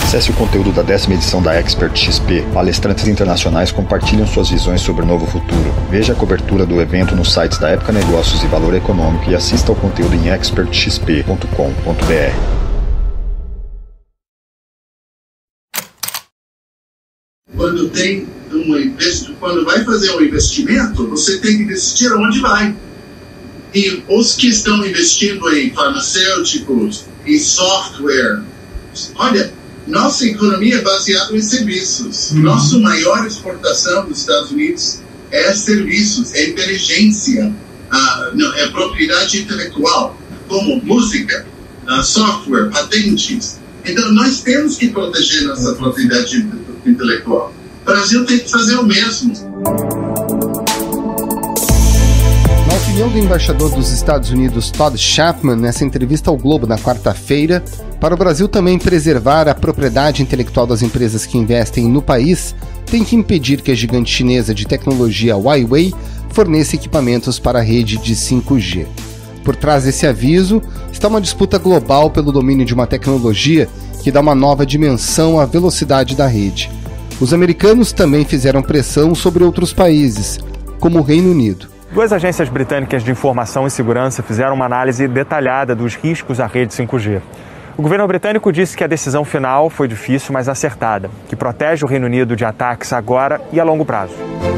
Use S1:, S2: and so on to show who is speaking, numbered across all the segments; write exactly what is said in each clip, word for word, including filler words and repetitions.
S1: Acesse o conteúdo da décima edição da Expert X P. Palestrantes internacionais compartilham suas visões sobre o novo futuro. Veja a cobertura do evento nos sites da Época Negócios e Valor Econômico e assista ao conteúdo em expert x p ponto com ponto b r.
S2: Quando tem um invest... quando vai fazer um investimento, você tem que decidir aonde vai. E os que estão investindo em farmacêuticos, em software, olha, nossa economia é baseada em serviços. Uhum. Nossa maior exportação dos Estados Unidos é serviços, é inteligência, uh, não, é propriedade intelectual, como música, uh, software, patentes. Então, nós temos que proteger nossa propriedade intelectual. O Brasil tem que fazer o mesmo.
S3: Na opinião do embaixador dos Estados Unidos, Todd Chapman, nessa entrevista ao Globo na quarta-feira, para o Brasil também preservar a propriedade intelectual das empresas que investem no país, tem que impedir que a gigante chinesa de tecnologia Huawei forneça equipamentos para a rede de cinco G. Por trás desse aviso está uma disputa global pelo domínio de uma tecnologia que dá uma nova dimensão à velocidade da rede. Os americanos também fizeram pressão sobre outros países, como o Reino Unido.
S4: Duas agências britânicas de informação e segurança fizeram uma análise detalhada dos riscos da rede cinco G. O governo britânico disse que a decisão final foi difícil, mas acertada, que protege o Reino Unido de ataques agora e a longo prazo.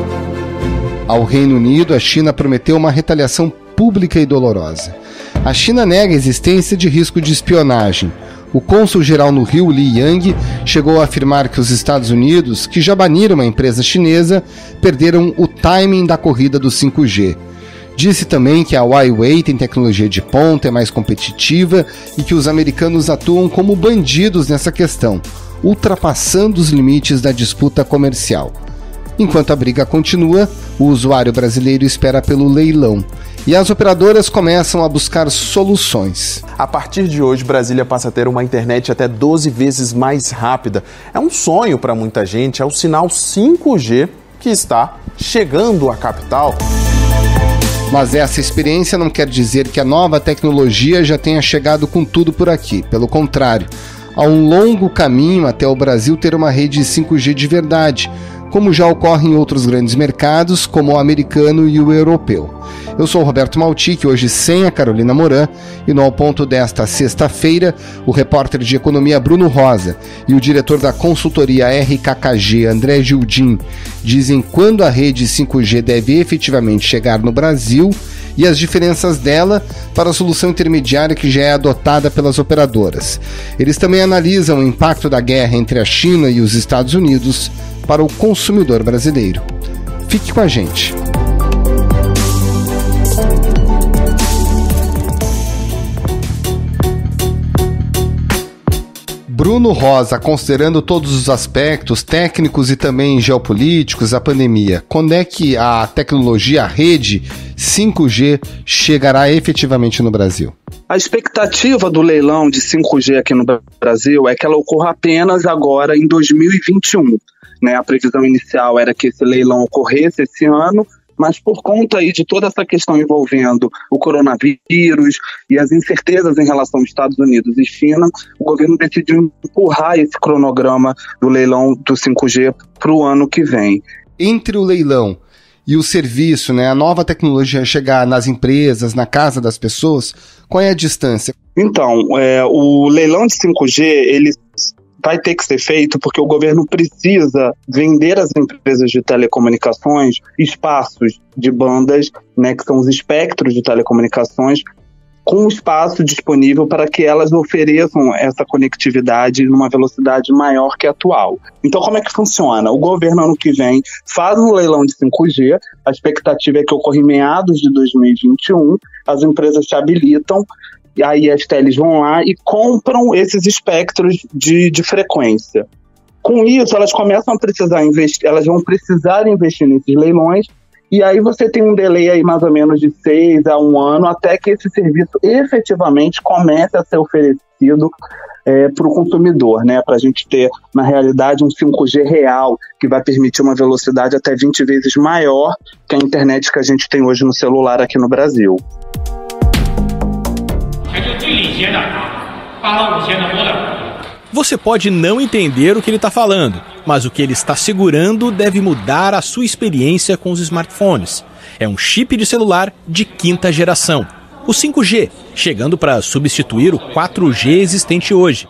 S3: Ao Reino Unido, a China prometeu uma retaliação pública e dolorosa. A China nega a existência de risco de espionagem. O cônsul-geral no Rio, Li Yang, chegou a afirmar que os Estados Unidos, que já baniram uma empresa chinesa, perderam o timing da corrida do cinco G. Disse também que a Huawei tem tecnologia de ponta, é mais competitiva e que os americanos atuam como bandidos nessa questão, ultrapassando os limites da disputa comercial. Enquanto a briga continua, o usuário brasileiro espera pelo leilão e as operadoras começam a buscar soluções.
S5: A partir de hoje, Brasília passa a ter uma internet até doze vezes mais rápida. É um sonho para muita gente, é o sinal cinco G que está chegando à capital.
S3: Mas essa experiência não quer dizer que a nova tecnologia já tenha chegado com tudo por aqui. Pelo contrário, há um longo caminho até o Brasil ter uma rede cinco G de verdade, como já ocorre em outros grandes mercados, como o americano e o europeu. Eu sou o Roberto Maltic, hoje sem a Carolina Moran, e no Ao Ponto desta sexta-feira, o repórter de economia Bruno Rosa e o diretor da consultoria R K K G, André Gildim, dizem quando a rede cinco G deve efetivamente chegar no Brasil e as diferenças dela para a solução intermediária que já é adotada pelas operadoras. Eles também analisam o impacto da guerra entre a China e os Estados Unidos para o consumidor brasileiro. Fique com a gente. Bruno Rosa, considerando todos os aspectos técnicos e também geopolíticos, a pandemia, quando é que a tecnologia, a rede cinco G chegará efetivamente no Brasil?
S6: A expectativa do leilão de cinco G aqui no Brasil é que ela ocorra apenas agora em dois mil e vinte e um. Né? A previsão inicial era que esse leilão ocorresse esse ano, mas por conta aí de toda essa questão envolvendo o coronavírus e as incertezas em relação aos Estados Unidos e China, o governo decidiu empurrar esse cronograma do leilão do cinco G para o ano que vem.
S3: Entre o leilão e o serviço, né, a nova tecnologia chegar nas empresas, na casa das pessoas, qual é a distância?
S6: Então, é, o leilão de cinco G, ele vai ter que ser feito porque o governo precisa vender às empresas de telecomunicações espaços de bandas, né, que são os espectros de telecomunicações, com espaço disponível para que elas ofereçam essa conectividade numa velocidade maior que a atual. Então, como é que funciona? O governo, ano que vem, faz um leilão de cinco G, a expectativa é que ocorra em meados de dois mil e vinte e um, as empresas se habilitam, e aí as teles vão lá e compram esses espectros de, de frequência. Com isso, elas começam a precisar investir, elas vão precisar investir nesses leilões, e aí você tem um delay aí mais ou menos de seis a um ano até que esse serviço efetivamente comece a ser oferecido é, para o consumidor, né? Para a gente ter, na realidade, um cinco G real, que vai permitir uma velocidade até vinte vezes maior que a internet que a gente tem hoje no celular aqui no Brasil.
S7: Você pode não entender o que ele está falando, mas o que ele está segurando deve mudar a sua experiência com os smartphones. É um chip de celular de quinta geração, o cinco G, chegando para substituir o quatro G existente hoje.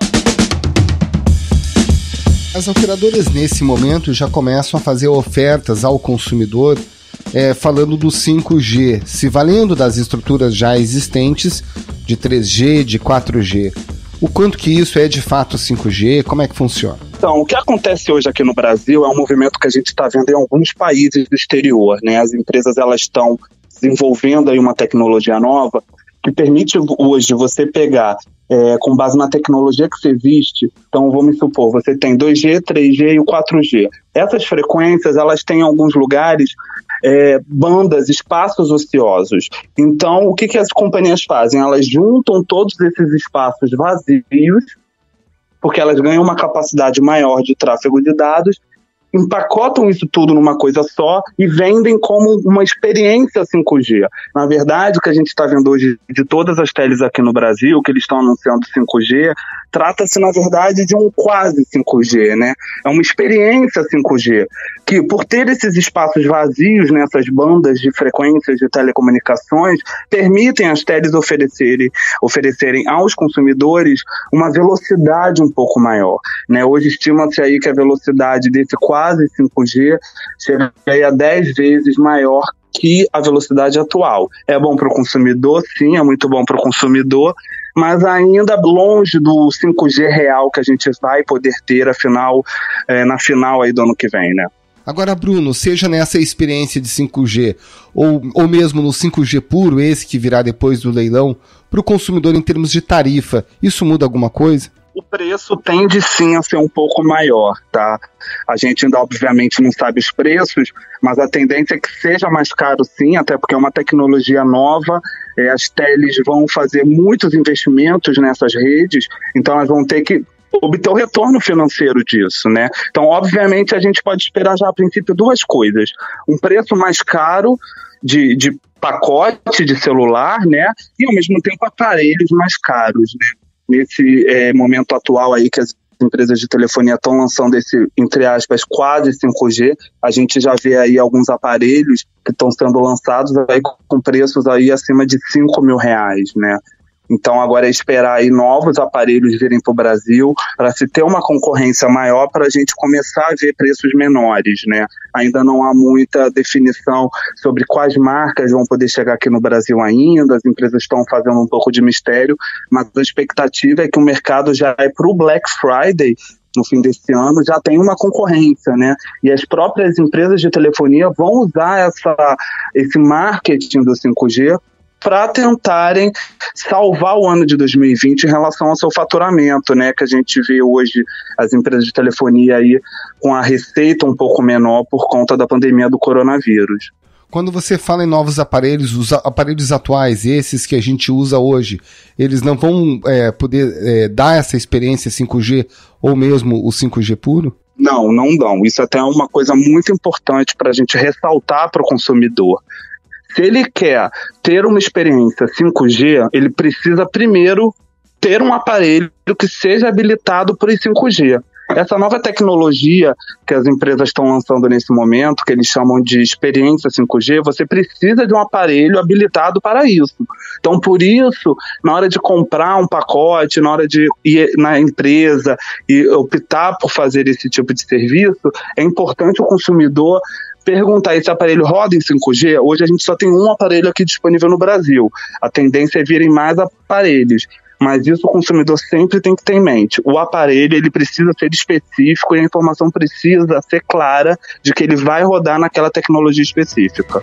S3: As operadoras nesse momento já começam a fazer ofertas ao consumidor é, falando do cinco G, se valendo das estruturas já existentes de três G, de quatro G. O quanto que isso é de fato cinco G, como é que funciona?
S6: Então, o que acontece hoje aqui no Brasil é um movimento que a gente está vendo em alguns países do exterior, né? As empresas elas estão desenvolvendo aí uma tecnologia nova que permite hoje você pegar, é, com base na tecnologia que existe, então vamos supor, você tem dois G, três G e o quatro G. Essas frequências, elas têm em alguns lugares é, bandas, espaços ociosos. Então, o que, que as companhias fazem? Elas juntam todos esses espaços vazios, porque elas ganham uma capacidade maior de tráfego de dados, empacotam isso tudo numa coisa só e vendem como uma experiência cinco G. Na verdade, o que a gente está vendo hoje de todas as teles aqui no Brasil, que eles estão anunciando cinco G, trata-se, na verdade, de um quase cinco G, né? É uma experiência cinco G, que por ter esses espaços vazios nessas bandas de frequências de telecomunicações, permitem as teles oferecerem, oferecerem aos consumidores uma velocidade um pouco maior, né? Hoje estima-se aí que a velocidade desse quase cinco G chega a dez vezes maior que a velocidade atual. É bom para o consumidor, sim, é muito bom para o consumidor, mas ainda longe do cinco G real que a gente vai poder ter afinal, é, na final aí do ano que vem, né?
S3: Agora, Bruno, seja nessa experiência de cinco G ou, ou mesmo no cinco G puro, esse que virá depois do leilão, para o consumidor em termos de tarifa, isso muda alguma coisa?
S6: O preço tende sim a ser um pouco maior, tá? A gente ainda obviamente não sabe os preços, mas a tendência é que seja mais caro sim, até porque é uma tecnologia nova, é, as teles vão fazer muitos investimentos nessas redes, então elas vão ter que obter o retorno financeiro disso, né? Então, obviamente, a gente pode esperar já a princípio duas coisas. Um preço mais caro de, de pacote de celular, né? E ao mesmo tempo aparelhos mais caros, né? Nesse é, momento atual aí que as empresas de telefonia estão lançando esse, entre aspas, quase cinco G, a gente já vê aí alguns aparelhos que estão sendo lançados aí com preços aí acima de cinco mil reais, né? Então agora é esperar aí novos aparelhos virem para o Brasil para se ter uma concorrência maior para a gente começar a ver preços menores, né? Ainda não há muita definição sobre quais marcas vão poder chegar aqui no Brasil ainda, as empresas estão fazendo um pouco de mistério, mas a expectativa é que o mercado já é para o Black Friday, no fim desse ano, já tem uma concorrência, né? E as próprias empresas de telefonia vão usar essa, esse marketing do cinco G para tentarem salvar o ano de dois mil e vinte em relação ao seu faturamento, né? Que a gente vê hoje as empresas de telefonia aí com a receita um pouco menor por conta da pandemia do coronavírus.
S3: Quando você fala em novos aparelhos, os aparelhos atuais, esses que a gente usa hoje, eles não vão é, poder é, dar essa experiência cinco G ou mesmo o cinco G puro?
S6: Não, não dão. Isso até é uma coisa muito importante para a gente ressaltar para o consumidor. Se ele quer ter uma experiência cinco G, ele precisa primeiro ter um aparelho que seja habilitado para o cinco G. Essa nova tecnologia que as empresas estão lançando nesse momento, que eles chamam de experiência cinco G, você precisa de um aparelho habilitado para isso. Então, por isso, na hora de comprar um pacote, na hora de ir na empresa e optar por fazer esse tipo de serviço, é importante o consumidor perguntar, esse aparelho roda em cinco G? Hoje a gente só tem um aparelho aqui disponível no Brasil. A tendência é virem mais aparelhos, mas isso o consumidor sempre tem que ter em mente. O aparelho, ele precisa ser específico e a informação precisa ser clara de que ele vai rodar naquela tecnologia específica.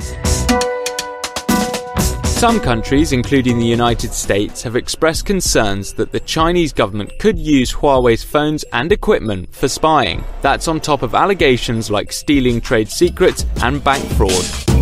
S8: Some countries, including the United States, have expressed concerns that the Chinese government could use Huawei's phones and equipment for spying. That's on top of allegations like stealing trade secrets and bank fraud.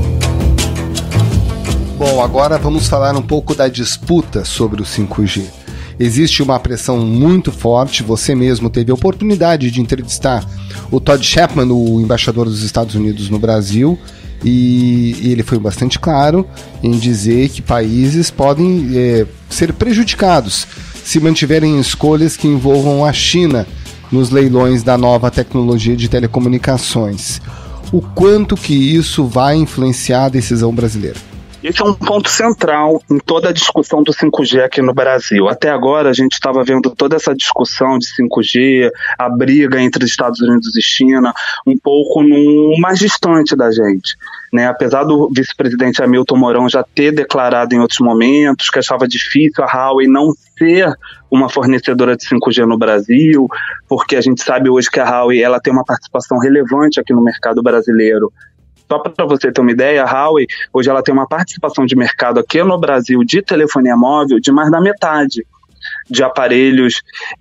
S3: Bom, agora vamos falar um pouco da disputa sobre o cinco G. Existe uma pressão muito forte, você mesmo teve a oportunidade de entrevistar o Todd Chapman, o embaixador dos Estados Unidos no Brasil, e, e ele foi bastante claro em dizer que países podem é, ser prejudicados se mantiverem escolhas que envolvam a China nos leilões da nova tecnologia de telecomunicações. O quanto que isso vai influenciar a decisão brasileira?
S6: Esse é um ponto central em toda a discussão do cinco G aqui no Brasil. Até agora a gente estava vendo toda essa discussão de cinco G, a briga entre Estados Unidos e China, um pouco no mais distante da gente, né? Apesar do vice-presidente Hamilton Mourão já ter declarado em outros momentos que achava difícil a Huawei não ser uma fornecedora de cinco G no Brasil, porque a gente sabe hoje que a Huawei ela tem uma participação relevante aqui no mercado brasileiro. Só para você ter uma ideia, a Huawei hoje ela tem uma participação de mercado aqui no Brasil de telefonia móvel de mais da metade de aparelhos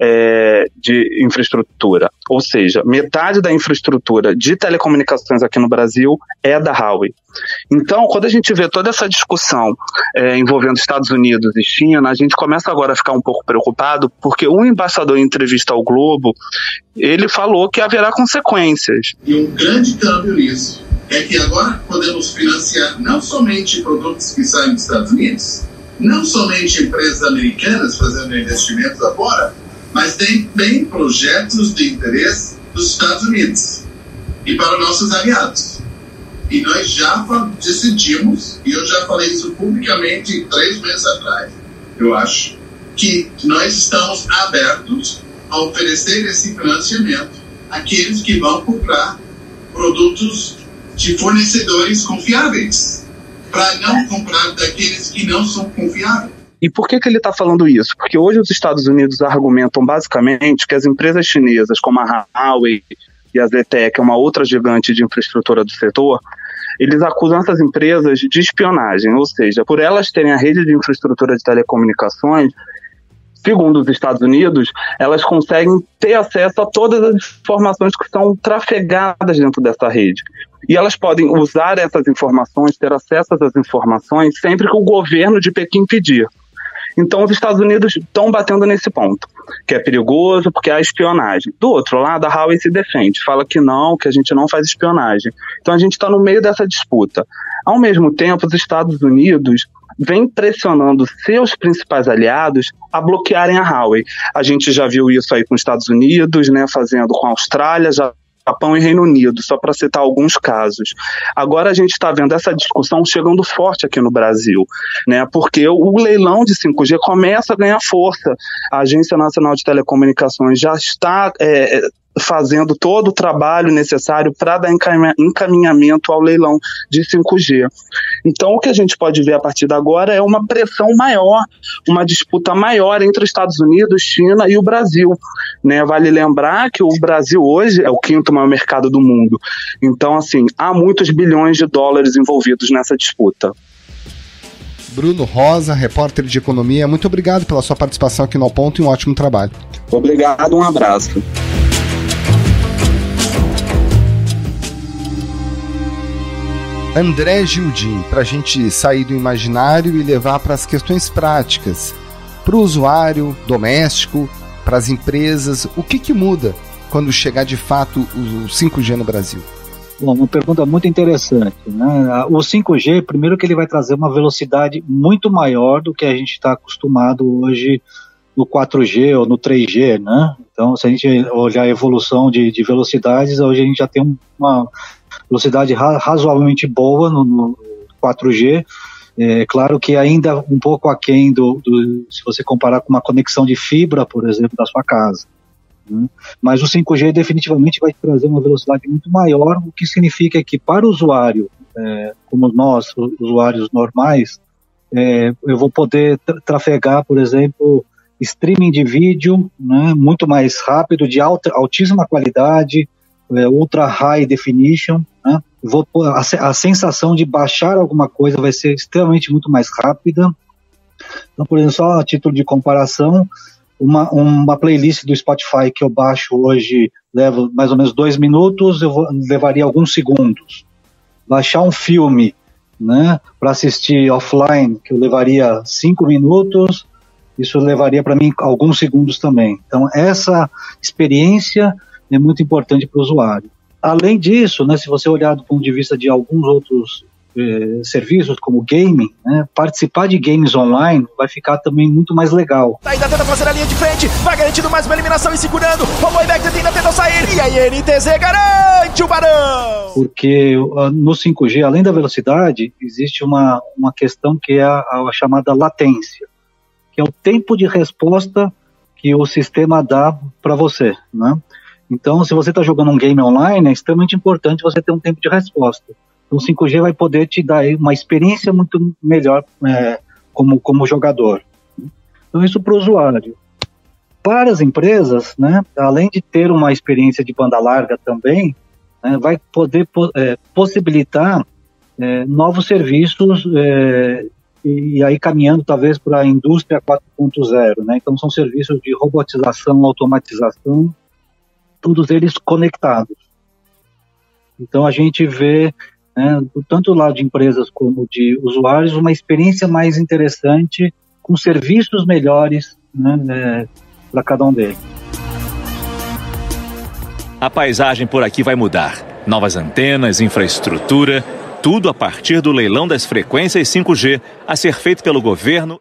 S6: é, de infraestrutura. Ou seja, metade da infraestrutura de telecomunicações aqui no Brasil é da Huawei. Então, quando a gente vê toda essa discussão é, envolvendo Estados Unidos e China, a gente começa agora a ficar um pouco preocupado, porque um embaixador em entrevista ao Globo, ele falou que haverá consequências.
S2: E um grande câmbio nisso é que agora podemos financiar não somente produtos que saem dos Estados Unidos, não somente empresas americanas fazendo investimentos agora, mas tem também projetos de interesse dos Estados Unidos e para nossos aliados. E nós já decidimos, e eu já falei isso publicamente três meses atrás, eu acho, que nós estamos abertos a oferecer esse financiamento àqueles que vão comprar produtos de fornecedores confiáveis, para não comprar daqueles que não são confiáveis.
S6: E por que que ele está falando isso? Porque hoje os Estados Unidos argumentam basicamente que as empresas chinesas, como a Huawei e a Z T E, que é uma outra gigante de infraestrutura do setor, eles acusam essas empresas de espionagem, ou seja, por elas terem a rede de infraestrutura de telecomunicações, segundo os Estados Unidos, elas conseguem ter acesso a todas as informações que são trafegadas dentro dessa rede. E elas podem usar essas informações, ter acesso a essas informações, sempre que o governo de Pequim pedir. Então, os Estados Unidos estão batendo nesse ponto, que é perigoso porque há espionagem. Do outro lado, a Huawei se defende, fala que não, que a gente não faz espionagem. Então, a gente está no meio dessa disputa. Ao mesmo tempo, os Estados Unidos vem pressionando seus principais aliados a bloquearem a Huawei. A gente já viu isso aí com os Estados Unidos, né, fazendo com a Austrália, Japão e Reino Unido, só para citar alguns casos. Agora a gente está vendo essa discussão chegando forte aqui no Brasil, né, porque o leilão de cinco G começa a ganhar força. A Agência Nacional de Telecomunicações já está é, fazendo todo o trabalho necessário para dar encaminhamento ao leilão de cinco G. Então, o que a gente pode ver a partir de agora é uma pressão maior, uma disputa maior entre Estados Unidos, China e o Brasil, né? Vale lembrar que o Brasil hoje é o quinto maior mercado do mundo. Então, assim, há muitos bilhões de dólares envolvidos nessa disputa.
S3: Bruno Rosa, repórter de economia, muito obrigado pela sua participação aqui no Ao Ponto e um ótimo trabalho.
S6: Obrigado, um abraço.
S3: André Gildim, para a gente sair do imaginário e levar para as questões práticas, para o usuário doméstico, para as empresas, o que, que muda quando chegar de fato o cinco G no Brasil?
S9: Bom, uma pergunta muito interessante, né? O cinco G, primeiro que ele vai trazer uma velocidade muito maior do que a gente está acostumado hoje no quatro G ou no três G, né? Então, se a gente olhar a evolução de, de velocidades, hoje a gente já tem uma velocidade ra- razoavelmente boa no, no quatro G. É claro que ainda um pouco aquém do, do, se você comparar com uma conexão de fibra, por exemplo, da sua casa. Né? Mas o cinco G definitivamente vai trazer uma velocidade muito maior, o que significa que para o usuário, é, como nós, usuários normais, é, eu vou poder tra- trafegar, por exemplo, streaming de vídeo, né, muito mais rápido, de alta, altíssima qualidade, é, ultra high definition, né? Vou, a, a sensação de baixar alguma coisa vai ser extremamente muito mais rápida. Então, por exemplo, só a título de comparação, uma, uma playlist do Spotify que eu baixo hoje leva mais ou menos dois minutos, eu vou, levaria alguns segundos. Baixar um filme, né, para assistir offline, que eu levaria cinco minutos, isso levaria para mim alguns segundos também. Então, essa experiência é muito importante para o usuário. Além disso, né, se você olhar do ponto de vista de alguns outros eh, serviços como gaming, né, participar de games online vai ficar também muito mais legal.
S10: Ainda tenta fazer a linha de frente, vai garantindo mais uma eliminação e segurando. O Moibeck ainda tentou sair e a N T Z garante o Barão.
S9: Porque uh, no cinco G, além da velocidade, existe uma, uma questão que é a, a chamada latência, que é o tempo de resposta que o sistema dá para você, né? Então, se você está jogando um game online, é extremamente importante você ter um tempo de resposta. Então, o cinco G vai poder te dar uma experiência muito melhor é, como, como jogador. Então, isso para o usuário. Para as empresas, né, além de ter uma experiência de banda larga também, né, vai poder é, possibilitar é, novos serviços, é, e, e aí caminhando talvez para a indústria quatro ponto zero. Né? Então, são serviços de robotização, automatização, todos eles conectados. Então a gente vê, né, tanto do lado de empresas como de usuários, uma experiência mais interessante, com serviços melhores, né, é, para cada um deles.
S11: A paisagem por aqui vai mudar. Novas antenas, infraestrutura, tudo a partir do leilão das frequências cinco G, a ser feito pelo governo.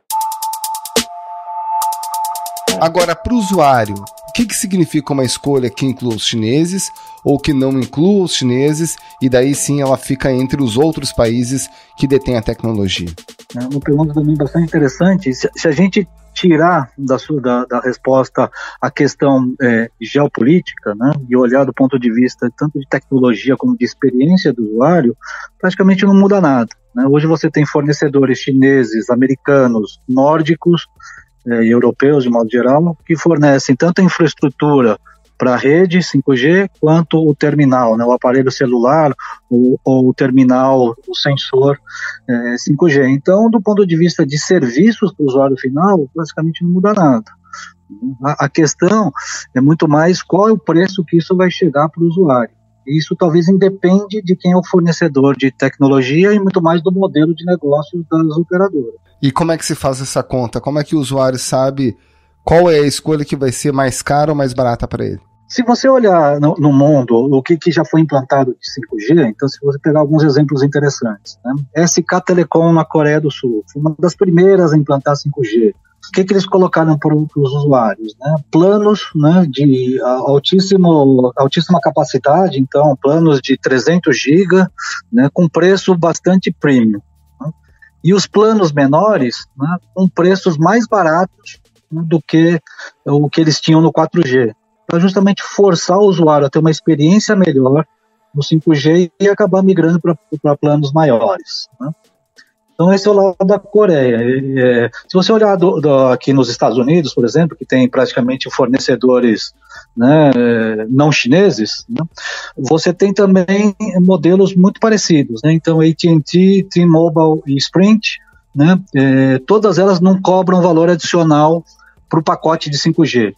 S3: Agora, para o usuário, o que, que significa uma escolha que inclua os chineses ou que não inclua os chineses, e daí sim ela fica entre os outros países que detêm a tecnologia?
S9: É uma pergunta também bastante interessante. Se, se a gente tirar da, sua, da, da resposta a questão é, geopolítica, né, e olhar do ponto de vista tanto de tecnologia como de experiência do usuário, praticamente não muda nada. Né? Hoje você tem fornecedores chineses, americanos, nórdicos, É, europeus de modo geral, que fornecem tanto a infraestrutura para a rede cinco G quanto o terminal, né, o aparelho celular ou, ou o terminal, o sensor é, cinco G. Então, do ponto de vista de serviços para o usuário final, basicamente não muda nada. A, a questão é muito mais qual é o preço que isso vai chegar para o usuário. Isso talvez independe de quem é o fornecedor de tecnologia e muito mais do modelo de negócios das operadoras.
S3: E como é que se faz essa conta? Como é que o usuário sabe qual é a escolha que vai ser mais cara ou mais barata para ele?
S9: Se você olhar no, no mundo o que, que já foi implantado de cinco G, então se você pegar alguns exemplos interessantes, né? S K Telecom na Coreia do Sul foi uma das primeiras a implantar cinco G. O que, que eles colocaram para os usuários? Né? Planos, né, de altíssimo, altíssima capacidade, então planos de trezentos gigas, né, com preço bastante premium. Né? E os planos menores, né, com preços mais baratos, né, do que o que eles tinham no quatro G. Para justamente forçar o usuário a ter uma experiência melhor no cinco G e acabar migrando para planos maiores. Né? Então esse é o lado da Coreia. É, se você olhar do, do, aqui nos Estados Unidos, por exemplo, que tem praticamente fornecedores, né, não chineses, né, você tem também modelos muito parecidos. Né? Então A T and T, T-Mobile e Sprint, né, é, todas elas não cobram valor adicional para o pacote de cinco G.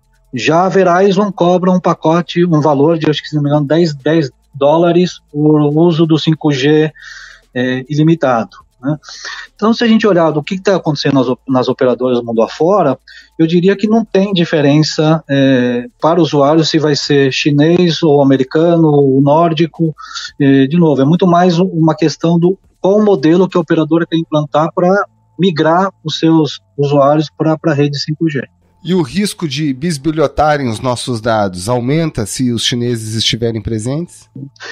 S9: Já a Verizon cobra um pacote, um valor de, acho que se não me engano, dez dólares por uso do cinco G é, ilimitado. Né? Então, se a gente olhar do que está acontecendo nas, nas operadoras do mundo afora, eu diria que não tem diferença é, para o usuário se vai ser chinês ou americano ou nórdico. É, de novo, é muito mais uma questão do qual modelo que a operadora quer implantar para migrar os seus usuários para a rede cinco G.
S3: E o risco de bisbilhotarem os nossos dados aumenta se os chineses estiverem presentes?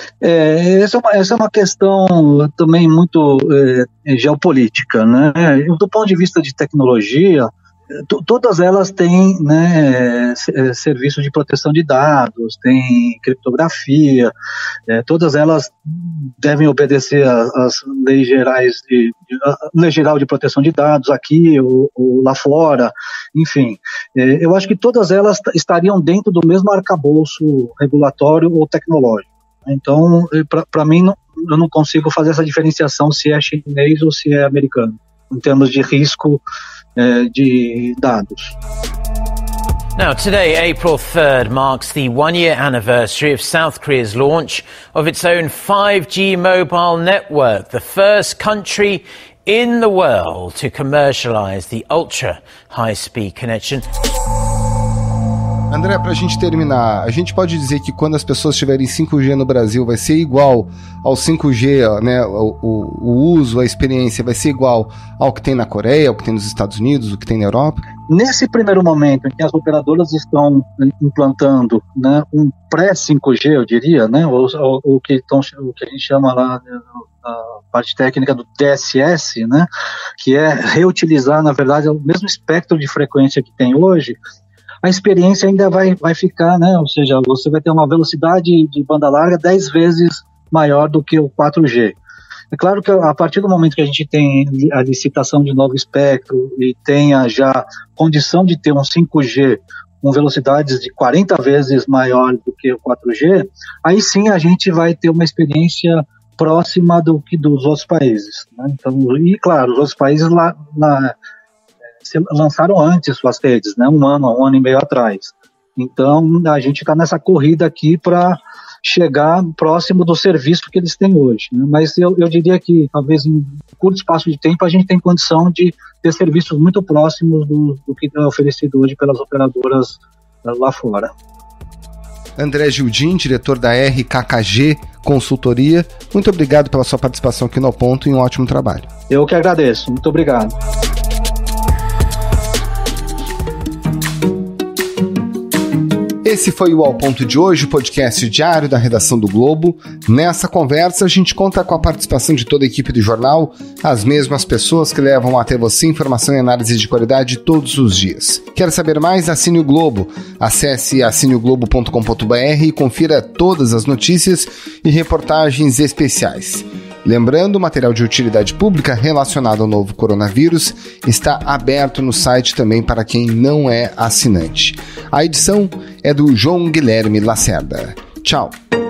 S9: É, essa, é uma, essa é uma questão também muito é, geopolítica, né? Do ponto de vista de tecnologia, t- todas elas têm, né, serviço de proteção de dados, tem criptografia, é, todas elas devem obedecer às leis gerais de, de, a lei geral de proteção de dados aqui ou, ou lá fora. Enfim, eu acho que todas elas estariam dentro do mesmo arcabouço regulatório ou tecnológico. Então, para mim, não, eu não consigo fazer essa diferenciação se é chinês ou se é americano, em termos de risco eh, de dados.
S12: Now, today, April third, marks the one-year anniversary of South Korea's launch of its own five G mobile network, the first country in the world to commercialize the ultra high-speed connection.
S3: André, para a gente terminar, a gente pode dizer que quando as pessoas tiverem cinco G no Brasil vai ser igual ao cinco G, né? O, o, o uso, a experiência vai ser igual ao que tem na Coreia, ao que tem nos Estados Unidos, o que tem na Europa?
S9: Nesse primeiro momento em que as operadoras estão implantando, né, um pré-cinco G, eu diria, né, o, o, o, que tão, o que a gente chama lá, a parte técnica do D S S, né, que é reutilizar, na verdade, o mesmo espectro de frequência que tem hoje, a experiência ainda vai, vai ficar, né, ou seja, você vai ter uma velocidade de banda larga dez vezes maior do que o quatro G. É claro que a partir do momento que a gente tem a licitação de novo espectro e tenha já condição de ter um cinco G com velocidades de quarenta vezes maior do que o quatro G, aí sim a gente vai ter uma experiência próxima do que dos outros países, né? Então, e claro, os outros países lá na, se lançaram antes suas redes, né? um ano, um ano e meio atrás. Então a gente está nessa corrida aqui para chegar próximo do serviço que eles têm hoje, né? Mas eu, eu diria que talvez em curto espaço de tempo a gente tem condição de ter serviços muito próximos do, do que é oferecido hoje pelas operadoras lá fora.
S3: André Gildin, diretor da R K K G Consultoria, muito obrigado pela sua participação aqui no Ao Ponto e um ótimo trabalho.
S9: Eu que agradeço, muito obrigado.
S3: Esse foi o Ao Ponto de hoje, o podcast diário da redação do Globo. Nessa conversa, a gente conta com a participação de toda a equipe do jornal, as mesmas pessoas que levam até você informação e análise de qualidade todos os dias. Quer saber mais? Assine o Globo. Acesse assine o globo ponto com ponto b r e confira todas as notícias e reportagens especiais. Lembrando, o material de utilidade pública relacionado ao novo coronavírus está aberto no site também para quem não é assinante. A edição é do João Guilherme Lacerda. Tchau!